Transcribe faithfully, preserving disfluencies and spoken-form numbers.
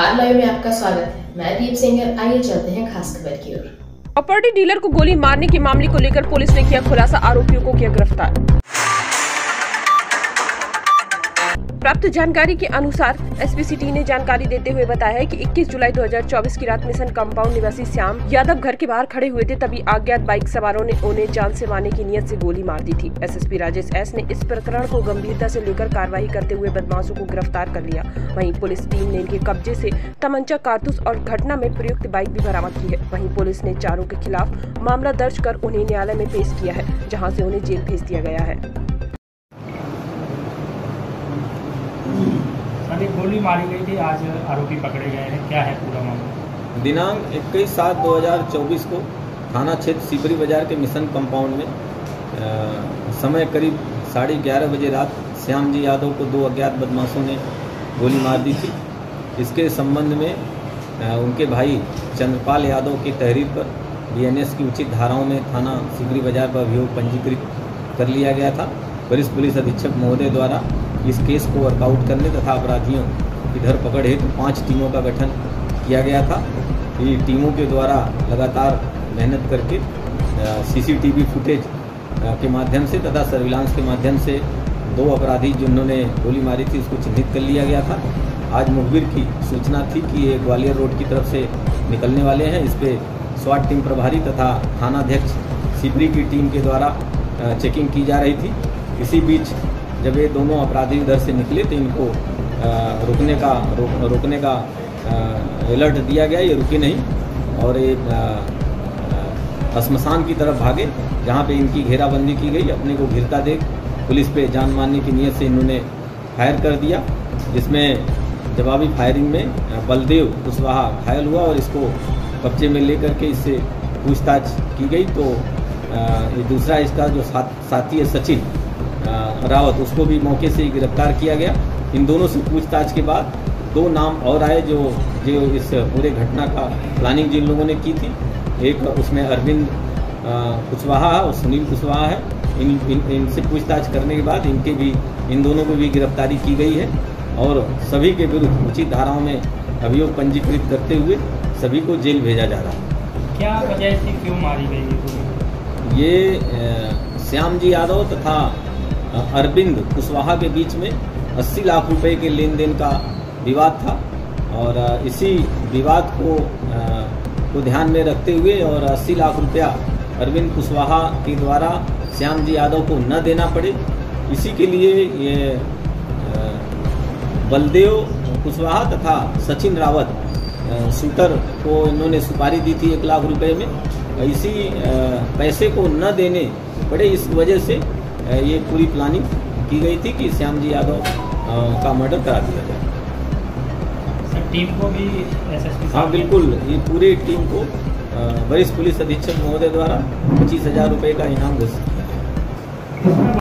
Star live में आपका स्वागत है। मैं दीप सिंगर। आइए चलते हैं खास खबर की ओर। प्रॉपर्टी डीलर को गोली मारने के मामले को लेकर पुलिस ने किया खुलासा, आरोपियों को किया गिरफ्तार। प्राप्त जानकारी के अनुसार एसपी सिटी ने जानकारी देते हुए बताया है कि इक्कीस जुलाई दो हज़ार चौबीस की रात मिशन कंपाउंड निवासी श्याम यादव घर के बाहर खड़े हुए थे, तभी अज्ञात बाइक सवारों ने उन्हें जान से मारने की नियत से गोली मार दी थी। एसएसपी राजेश एस ने इस प्रकरण को गंभीरता से लेकर कार्रवाई करते हुए बदमाशों को गिरफ्तार कर लिया। वहीं पुलिस टीम ने इनके कब्जे से तमंचा, कारतूस और घटना में प्रयुक्त बाइक भी बरामद की है। वहीं पुलिस ने चारों के खिलाफ मामला दर्ज कर उन्हें न्यायालय में पेश किया है, जहाँ से उन्हें जेल भेज दिया गया है। गोली मारी गई थी, आज आरोपी पकड़े गए हैं, क्या है पूरा मामला? दिनांक इक्कीस सात दो हज़ार चौबीस को थाना क्षेत्र सिपरी बाजार के मिशन कंपाउंड में आ, समय करीब साढ़े ग्यारह बजे रात श्याम जी यादव को दो अज्ञात बदमाशों ने गोली मार दी थी। इसके संबंध में आ, उनके भाई चंद्रपाल यादव की तहरीर पर बीएनएस की उचित धाराओं में थाना सिपरी बाजार पर अभियोग पंजीकृत कर लिया गया था। वरिष्ठ पुलिस अधीक्षक महोदय द्वारा इस केस को वर्कआउट करने तथा अपराधियों की धरपकड़ हेतु पाँच टीमों का गठन किया गया था। ये टीमों के द्वारा लगातार मेहनत करके सीसीटीवी फुटेज के माध्यम से तथा सर्विलांस के माध्यम से दो अपराधी जिन्होंने गोली मारी थी उसको चिन्हित कर लिया गया था। आज मुखबिर की सूचना थी कि ये ग्वालियर रोड की तरफ से निकलने वाले हैं। इस पर स्वाट टीम प्रभारी तथा थानाध्यक्ष सिपरी की टीम के द्वारा चेकिंग की जा रही थी। इसी बीच जब ये दोनों अपराधी उधर से निकले तो इनको रुकने का रो, रोकने का अलर्ट दिया गया। ये रुके नहीं और ये श्मशान की तरफ भागे, जहाँ पे इनकी घेराबंदी की गई। अपने को घिरता देख पुलिस पे जान मारने की नीयत से इन्होंने फायर कर दिया, जिसमें जवाबी फायरिंग में बलदेव कुशवाहा घायल हुआ और इसको कब्जे में लेकर के इससे पूछताछ की गई। तो ये दूसरा इसका जो साथ, साथी है सचिन रावत, उसको भी मौके से गिरफ्तार किया गया। इन दोनों से पूछताछ के बाद दो नाम और आए जो जो इस पूरे घटना का प्लानिंग जिन लोगों ने की थी। एक उसमें अरविंद कुशवाहा और सुनील कुशवाहा है। इन, इन इनसे पूछताछ करने के बाद इनके भी इन दोनों को भी गिरफ्तारी की गई है और सभी के विरुद्ध उचित धाराओं में अभियोग पंजीकृत करते हुए सभी को जेल भेजा जा रहा है। क्या वजह से क्यों मारी गई? ये श्याम जी यादव तथा अरविंद कुशवाहा के बीच में अस्सी लाख रुपए के लेन देन का विवाद था और इसी विवाद को को ध्यान में रखते हुए और अस्सी लाख रुपया अरविंद कुशवाहा के द्वारा श्याम जी यादव को न देना पड़े, इसी के लिए ये बलदेव कुशवाहा तथा सचिन रावत शूटर को इन्होंने सुपारी दी थी एक लाख रुपए में। इसी पैसे को न देने पड़े, इस वजह से ये पूरी प्लानिंग की गई थी कि श्याम जी यादव का मर्डर करा दिया जाए। टीम को भी एसएसपी? हाँ बिल्कुल, ये पूरी टीम को वरिष्ठ पुलिस अधीक्षक महोदय द्वारा पच्चीस हजार रुपये का इनाम घोषित किया।